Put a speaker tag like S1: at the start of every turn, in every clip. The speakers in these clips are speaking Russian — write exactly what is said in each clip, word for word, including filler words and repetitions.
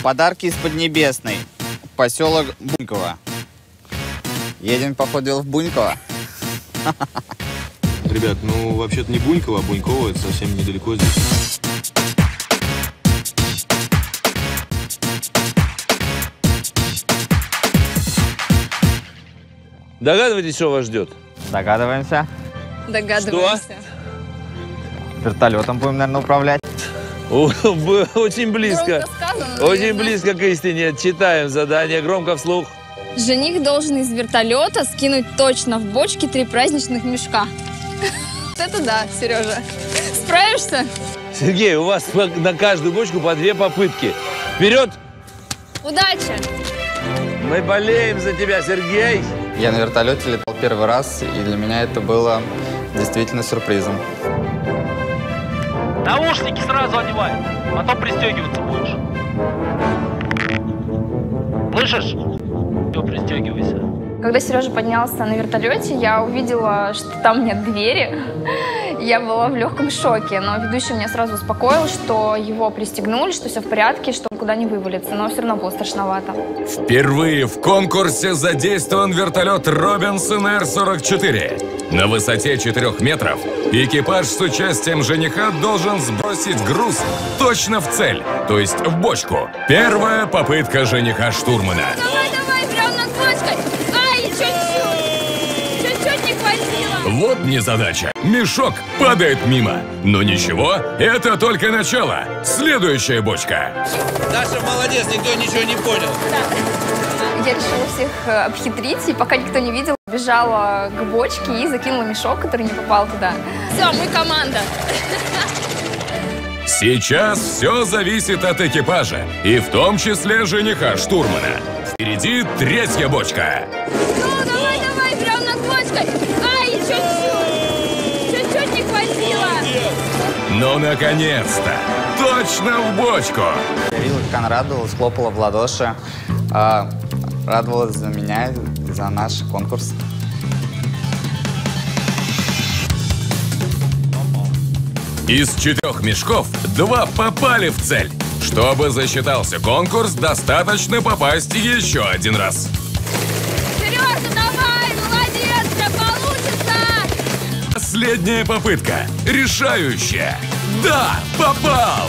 S1: Подарки из Поднебесной. Поселок Буньково. Едем, походу, в Буньково.
S2: Ребят, ну вообще-то не Буньково, а Буньково, это совсем недалеко здесь.
S3: Догадываетесь, что вас ждет?
S1: Догадываемся.
S4: Догадываемся.
S1: Вертолетом будем, наверное, управлять.
S3: Очень близко.
S4: Сказано,
S3: Очень близко к истине. Читаем задание громко вслух.
S4: Жених должен из вертолета скинуть точно в бочке три праздничных мешка. Это да, Сережа. Справишься?
S3: Сергей, у вас на каждую бочку по две попытки. Вперед!
S4: Удачи!
S3: Мы болеем за тебя, Сергей!
S1: Я на вертолете летал первый раз, и для меня это было действительно сюрпризом.
S5: Наушники сразу одевай, потом пристегиваться будешь. Слышишь? Все, пристегивайся.
S4: Когда Сережа поднялся на вертолете, я увидела, что там нет двери. Я была в легком шоке, но ведущий меня сразу успокоил, что его пристегнули, что все в порядке, что он никуда не вывалится, но все равно было страшновато.
S6: Впервые в конкурсе задействован вертолет Робинсон Эр сорок четыре. На высоте четырёх метров экипаж с участием жениха должен сбросить груз точно в цель, то есть в бочку. Первая попытка жениха-штурмана.
S4: Давай, давай, прям над бочкой! Ай, чуть-чуть! Чуть-чуть не хватило!
S6: Вот незадача. Мешок падает мимо. Но ничего, это только начало. Следующая бочка.
S3: Даша молодец, никто ничего не понял.
S4: Я решила всех э, обхитрить, и пока никто не видел, бежала к бочке и закинула мешок, который не попал туда. Все, мы команда.
S6: Сейчас все зависит от экипажа, и в том числе жениха-штурмана. Впереди третья бочка.
S4: Ну, давай, давай, прям над бочкой. Ай, чуть-чуть. Чуть-чуть не хватило.
S6: Ну, наконец-то! Точно в бочку!
S1: Я видел, как она радовалась, хлопала в ладоши. А, радовалась за меня, за наш конкурс.
S6: Из четырех мешков два попали в цель. Чтобы засчитался конкурс, достаточно попасть еще один раз.
S4: Сережа, давай, молодец, у тебя получится.
S6: Последняя попытка. Решающая. Да, попал!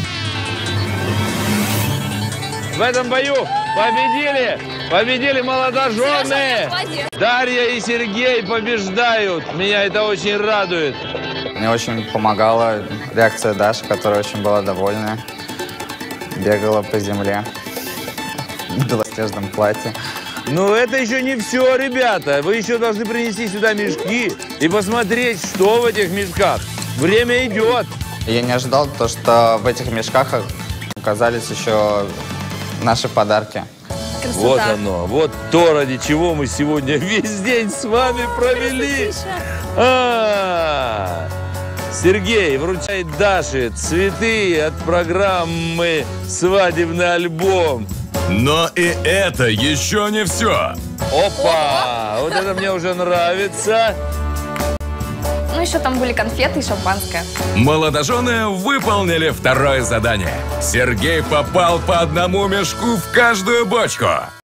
S3: В этом бою победили, победили молодожены.
S4: Молодец.
S3: Дарья и Сергей побеждают. Меня это очень радует.
S1: Мне очень помогала реакция Даши, которая очень была довольна. Бегала по земле в белоснежном платье.
S3: Но это еще не все, ребята. Вы еще должны принести сюда мешки и посмотреть, что в этих мешках. Время идет.
S1: Я не ожидал, то, что в этих мешках оказались еще наши подарки.
S4: Красота.
S3: Вот оно, вот то, ради чего мы сегодня весь день с вами провели. А-а-а. Сергей вручает Даше цветы от программы «Свадебный альбом».
S6: Но и это еще не все.
S3: Опа! Вот это мне уже нравится.
S4: Ну, еще там были конфеты и шампанское.
S6: Молодожены выполнили второе задание. Сергей попал по одному мешку в каждую бочку.